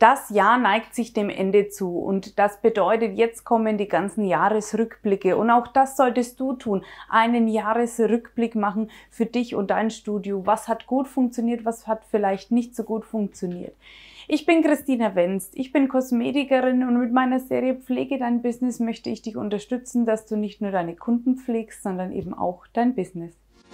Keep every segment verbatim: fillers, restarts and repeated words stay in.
Das Jahr neigt sich dem Ende zu und das bedeutet, jetzt kommen die ganzen Jahresrückblicke und auch das solltest du tun, einen Jahresrückblick machen für dich und dein Studio. Was hat gut funktioniert, was hat vielleicht nicht so gut funktioniert. Ich bin Christina Wenst, ich bin Kosmetikerin und mit meiner Serie Pflege dein Business möchte ich dich unterstützen, dass du nicht nur deine Kunden pflegst, sondern eben auch dein Business.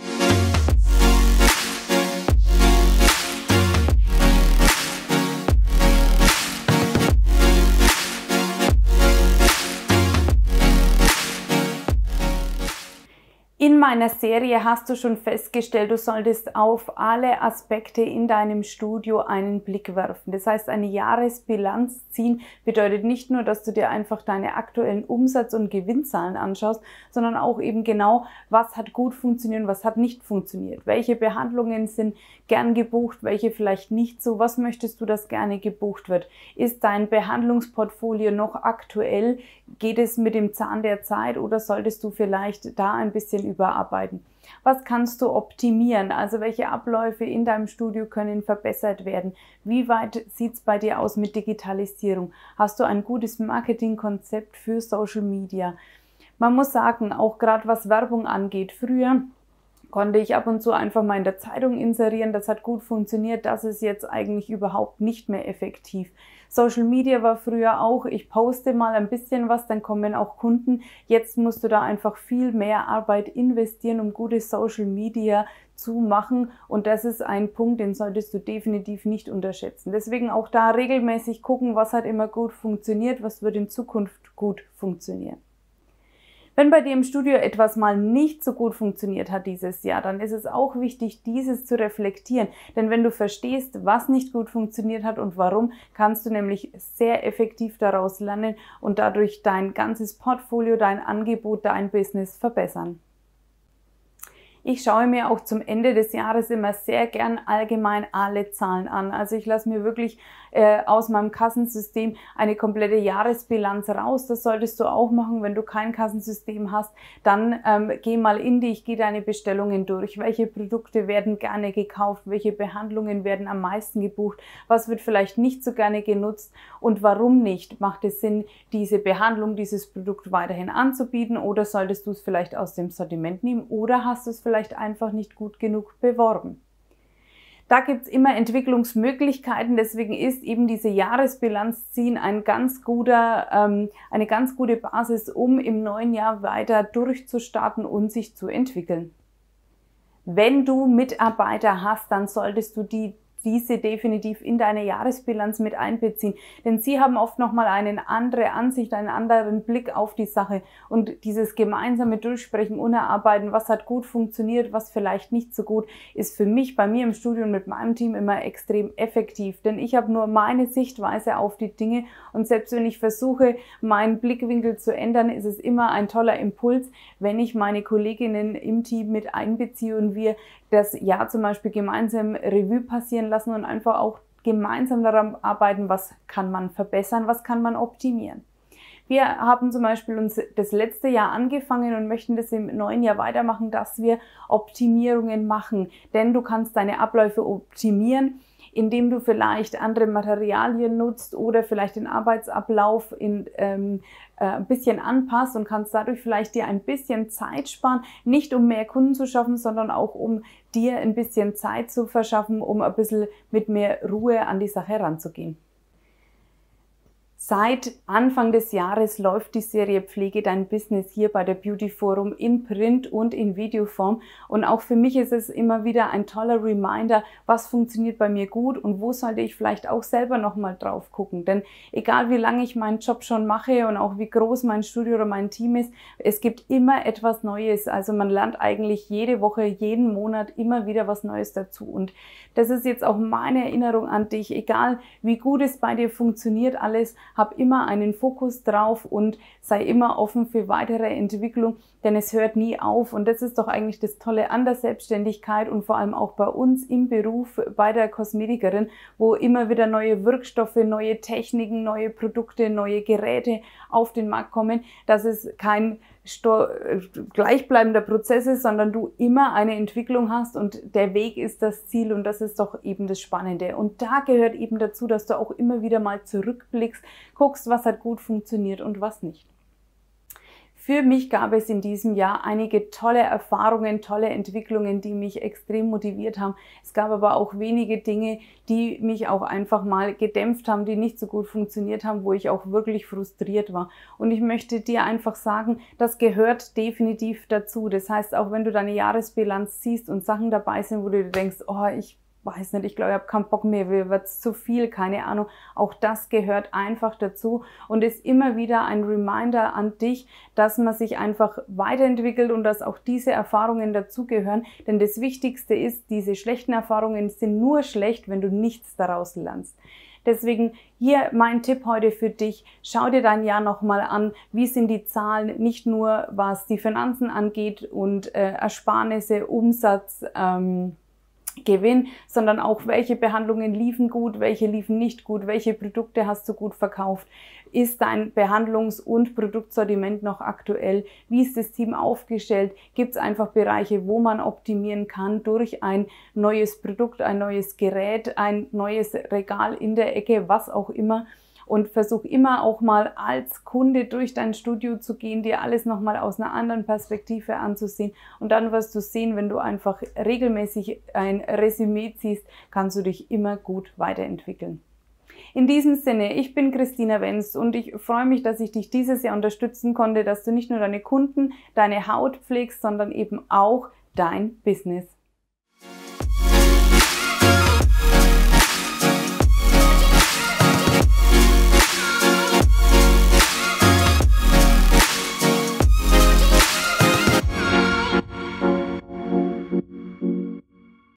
In meiner Serie hast du schon festgestellt, du solltest auf alle Aspekte in deinem Studio einen Blick werfen. Das heißt, eine Jahresbilanz ziehen bedeutet nicht nur, dass du dir einfach deine aktuellen Umsatz- und Gewinnzahlen anschaust, sondern auch eben genau, was hat gut funktioniert, was hat nicht funktioniert. Welche Behandlungen sind gern gebucht, welche vielleicht nicht so. Was möchtest du, dass gerne gebucht wird? Ist dein Behandlungsportfolio noch aktuell? Geht es mit dem Zahn der Zeit oder solltest du vielleicht da ein bisschen überarbeiten? Was kannst du optimieren? Also welche Abläufe in deinem Studio können verbessert werden? Wie weit sieht es bei dir aus mit Digitalisierung? Hast du ein gutes Marketingkonzept für Social Media? Man muss sagen, auch gerade was Werbung angeht, früher konnte ich ab und zu einfach mal in der Zeitung inserieren, das hat gut funktioniert, das ist jetzt eigentlich überhaupt nicht mehr effektiv. Social Media war früher auch, ich poste mal ein bisschen was, dann kommen auch Kunden. Jetzt musst du da einfach viel mehr Arbeit investieren, um gute Social Media zu machen und das ist ein Punkt, den solltest du definitiv nicht unterschätzen. Deswegen auch da regelmäßig gucken, was hat immer gut funktioniert, was wird in Zukunft gut funktionieren. Wenn bei dir im Studio etwas mal nicht so gut funktioniert hat dieses Jahr, dann ist es auch wichtig, dieses zu reflektieren. Denn wenn du verstehst, was nicht gut funktioniert hat und warum, kannst du nämlich sehr effektiv daraus lernen und dadurch dein ganzes Portfolio, dein Angebot, dein Business verbessern. Ich schaue mir auch zum Ende des Jahres immer sehr gern allgemein alle Zahlen an. Also ich lasse mir wirklich äh, aus meinem Kassensystem eine komplette Jahresbilanz raus. Das solltest du auch machen, wenn du kein Kassensystem hast. Dann ähm, geh mal in dich, geh deine Bestellungen durch. Welche Produkte werden gerne gekauft? Welche Behandlungen werden am meisten gebucht? Was wird vielleicht nicht so gerne genutzt? Und warum nicht? Macht es Sinn, diese Behandlung, dieses Produkt weiterhin anzubieten? Oder solltest du es vielleicht aus dem Sortiment nehmen? Oder hast du es vielleicht einfach nicht gut genug beworben. Da gibt es immer Entwicklungsmöglichkeiten, deswegen ist eben diese Jahresbilanz ziehen ein ganz guter, ähm, eine ganz gute Basis, um im neuen Jahr weiter durchzustarten und sich zu entwickeln. Wenn du Mitarbeiter hast, dann solltest du die diese definitiv in deine Jahresbilanz mit einbeziehen. Denn sie haben oft nochmal eine andere Ansicht, einen anderen Blick auf die Sache. Und dieses gemeinsame Durchsprechen und Erarbeiten, was hat gut funktioniert, was vielleicht nicht so gut, ist für mich bei mir im Studio und mit meinem Team immer extrem effektiv. Denn ich habe nur meine Sichtweise auf die Dinge und selbst wenn ich versuche, meinen Blickwinkel zu ändern, ist es immer ein toller Impuls, wenn ich meine Kolleginnen im Team mit einbeziehe und wir das Jahr zum Beispiel gemeinsam Revue passieren lassen und einfach auch gemeinsam daran arbeiten, was kann man verbessern, was kann man optimieren. Wir haben zum Beispiel uns das letzte Jahr angefangen und möchten das im neuen Jahr weitermachen, dass wir Optimierungen machen. Denn du kannst deine Abläufe optimieren, indem du vielleicht andere Materialien nutzt oder vielleicht den Arbeitsablauf in, ähm, äh, ein bisschen anpasst und kannst dadurch vielleicht dir ein bisschen Zeit sparen, nicht um mehr Kunden zu schaffen, sondern auch um dir ein bisschen Zeit zu verschaffen, um ein bisschen mit mehr Ruhe an die Sache ranzugehen. Seit Anfang des Jahres läuft die Serie Pflege dein Business hier bei der Beauty Forum in Print und in Videoform. Und auch für mich ist es immer wieder ein toller Reminder, was funktioniert bei mir gut und wo sollte ich vielleicht auch selber nochmal drauf gucken. Denn egal wie lange ich meinen Job schon mache und auch wie groß mein Studio oder mein Team ist, es gibt immer etwas Neues. Also man lernt eigentlich jede Woche, jeden Monat immer wieder was Neues dazu. Und das ist jetzt auch meine Erinnerung an dich. Egal wie gut es bei dir funktioniert alles, hab immer einen Fokus drauf und sei immer offen für weitere Entwicklung, denn es hört nie auf. Und das ist doch eigentlich das Tolle an der Selbstständigkeit und vor allem auch bei uns im Beruf, bei der Kosmetikerin, wo immer wieder neue Wirkstoffe, neue Techniken, neue Produkte, neue Geräte auf den Markt kommen, dass es kein gleichbleibender Prozess ist, sondern du immer eine Entwicklung hast und der Weg ist das Ziel und das ist doch eben das Spannende. Und da gehört eben dazu, dass du auch immer wieder mal zurückblickst, guckst, was hat gut funktioniert und was nicht. Für mich gab es in diesem Jahr einige tolle Erfahrungen, tolle Entwicklungen, die mich extrem motiviert haben. Es gab aber auch wenige Dinge, die mich auch einfach mal gedämpft haben, die nicht so gut funktioniert haben, wo ich auch wirklich frustriert war. Und ich möchte dir einfach sagen, das gehört definitiv dazu. Das heißt, auch wenn du deine Jahresbilanz siehst und Sachen dabei sind, wo du dir denkst, oh, ich weiß nicht, ich glaube, ich habe keinen Bock mehr, mir wird's zu viel, keine Ahnung. Auch das gehört einfach dazu und ist immer wieder ein Reminder an dich, dass man sich einfach weiterentwickelt und dass auch diese Erfahrungen dazugehören. Denn das Wichtigste ist, diese schlechten Erfahrungen sind nur schlecht, wenn du nichts daraus lernst. Deswegen hier mein Tipp heute für dich. Schau dir dein Jahr nochmal an. Wie sind die Zahlen? Nicht nur was die Finanzen angeht und äh, Ersparnisse, Umsatz, ähm, Gewinn, sondern auch, welche Behandlungen liefen gut, welche liefen nicht gut, welche Produkte hast du gut verkauft, ist dein Behandlungs- und Produktsortiment noch aktuell, wie ist das Team aufgestellt, gibt es einfach Bereiche, wo man optimieren kann durch ein neues Produkt, ein neues Gerät, ein neues Regal in der Ecke, was auch immer. Und versuch immer auch mal als Kunde durch dein Studio zu gehen, dir alles nochmal aus einer anderen Perspektive anzusehen. Und dann wirst du sehen, wenn du einfach regelmäßig ein Resümee ziehst, kannst du dich immer gut weiterentwickeln. In diesem Sinne, ich bin Christina Wenz und ich freue mich, dass ich dich dieses Jahr unterstützen konnte, dass du nicht nur deine Kunden, deine Haut pflegst, sondern eben auch dein Business.